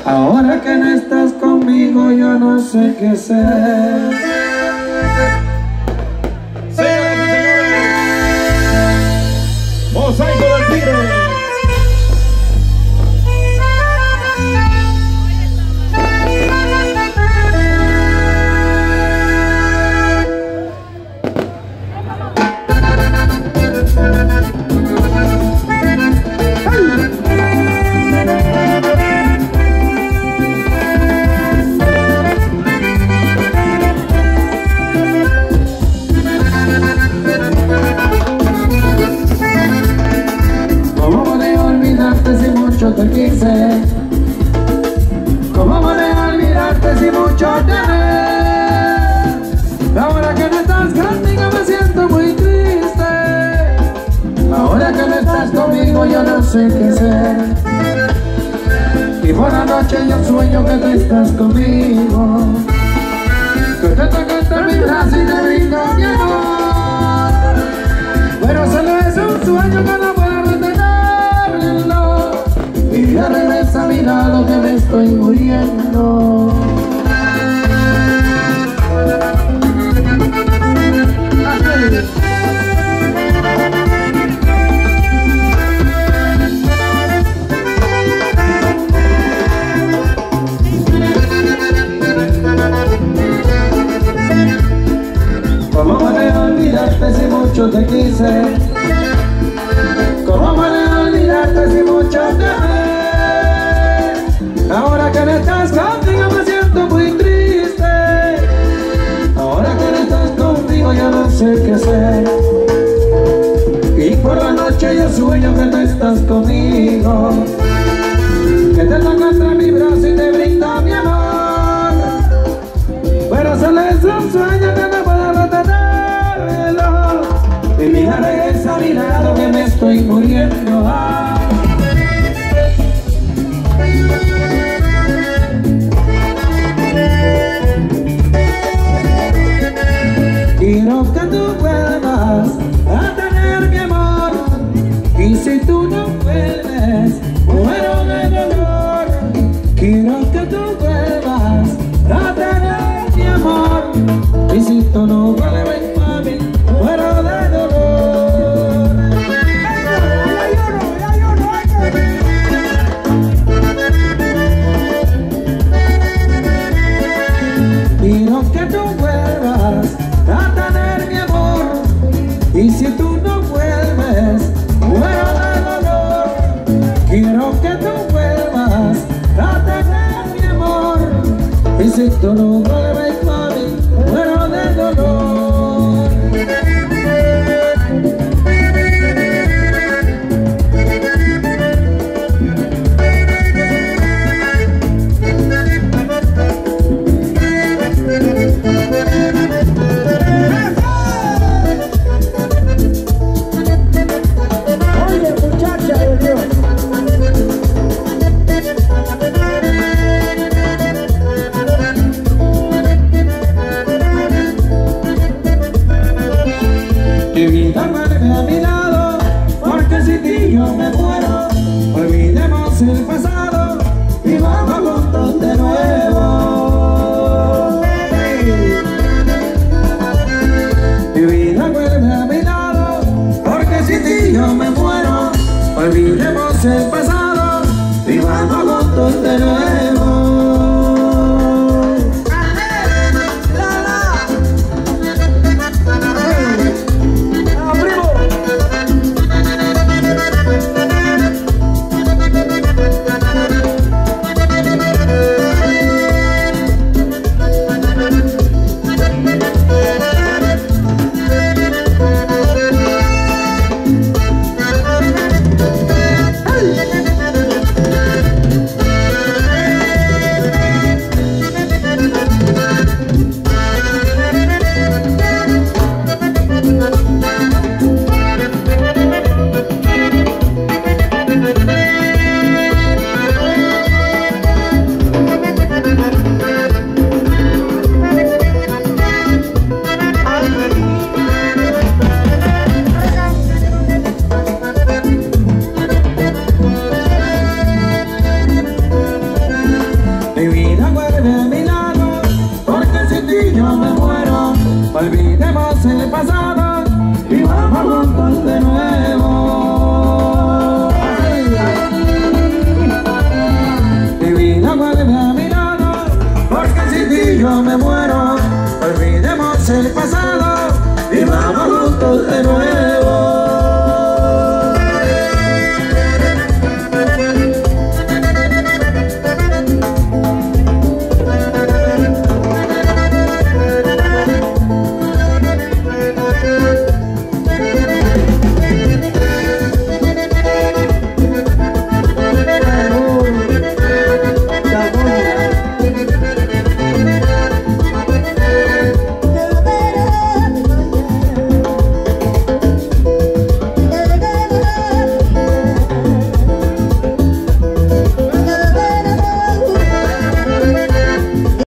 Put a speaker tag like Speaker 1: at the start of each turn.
Speaker 1: Ahora que no estás conmigo, yo no sé qué hacer.
Speaker 2: Señoras y señores, Mosaico del Tigre.
Speaker 1: Si mucho te quise, ¿cómo podré olvidarte si mucho te amé? Ahora que no estás conmigo me siento muy triste. Ahora que no estás conmigo yo no sé qué hacer. Y por la noche yo sueño que tú estás conmigo, que te toco entre mi brazo y te brindo mi amor. Pero solo es un sueño que no puedo retenerlo. Y ya regresa a mi lado que me estoy muriendo. ¿Cómo podré olvidarte si mucho te quise? ¿Cómo podré olvidarte si mucho te amé? Ahora que no estás conmigo me siento muy triste. Ahora que no estás conmigo yo no sé qué hacer. Y por la noche yo sueño que tú estás conmigo, que te toco entre mi brazo y te brindo mi amor. Pero solo es un sueño que no puedo retenerlo. Y mira, regresa a mi lado que me estoy muriendo. Quiero que tú vuelvas a tener mi amor, y si tú no vuelves, muero de dolor. Quiero que tú vuelvas a tener mi amor, y si tú no vuelves, mami, muero de dolor. Quiero que tú vuelvas a tener mi amor, y si tú no vuelves, muero de dolor. Quiero que tú vuelvas a tener mi amor, y si tú no vuelves,